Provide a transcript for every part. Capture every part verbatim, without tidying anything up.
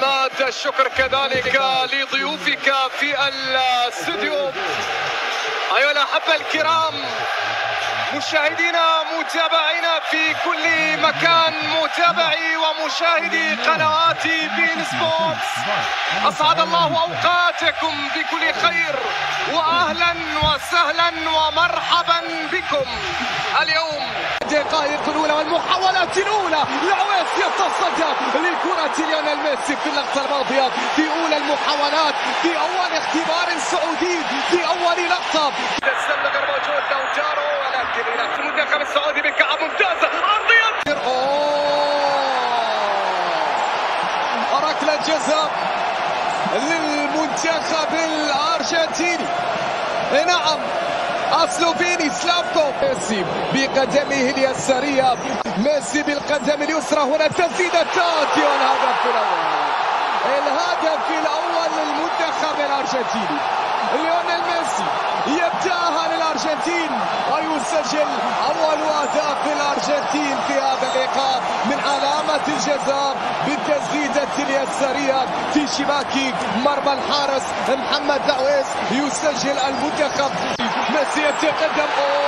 عماد الشكر كذلك لضيوفك في الاستوديو. أيها الأحبة الكرام، مشاهدينا متابعينا في كل مكان، متابعي ومشاهدي قنوات بين سبورتس، أسعد الله أوقاتكم بكل خير وأهلا وسهلا ومرحبا بكم. اليوم الدقائق الأولى والمحاولات الأولى، العويس يتصدى لكرة ليونيل ميسي في اللقطة الماضية، في أولى المحاولات، في أول اختبار سعودي، في أول لقطة. تستمر موجود لوتارو، ولكن إلى المنتخب السعودي بكعب ممتازة أرضية. أوه، ركلة جزاء للمنتخب الأرجنتيني. نعم، السلوفيني سلافكو. ميسي بقدمه اليسارية، ميسي بالقدم اليسرى. هنا تسديدة تاتي والهدف الأول، الهدف الأول للمنتخب الأرجنتيني. ليونيل ميسي يبدأها للأرجنتين ويسجل أول أهداف للأرجنتين في هذا اللقاء من علامة الجزاء بالتسديدة اليسارية في شباك مرمى الحارس محمد العويس. يسجل المنتخب. ميسي يتقدم.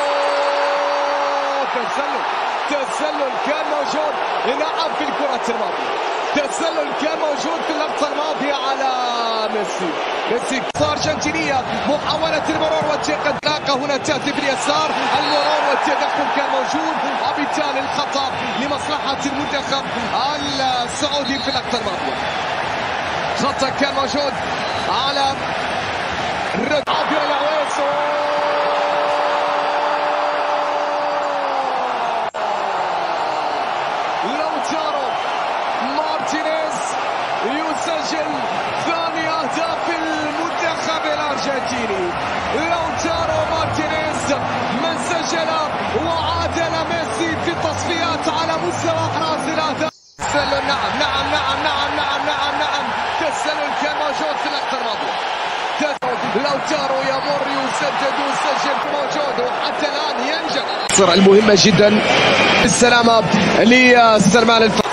أوه، تسلل تسلل كان موجود. نعم، في الكرة الماضية تسلل كان موجود في اللقطة الماضية على ميسي. ميسي أرجنتينية، محاولة المرور والتقدم هنا تأتي باليسار، المرور والتدخل كان موجود، وبالتالي الخطأ لمصلحة المنتخب السعودي في اللقطة الماضية. خطأ كان موجود على الرد عابر العويس. لوتارو مارتينيز يسجل ثاني أهداف المنتخب الأرجنتيني. لوتارو مارتينيز من سجل وعادل ميسي في التصفيات على مستوى أحراز الأهداف. تسلل، نعم نعم نعم نعم نعم نعم نعم تسلل كان موجود في اللقطة الماضية. لوتارو يمر يسدد ويسجل موجود، وحتى الآن ينجح. المهمة جدا السلامة لسلمان الف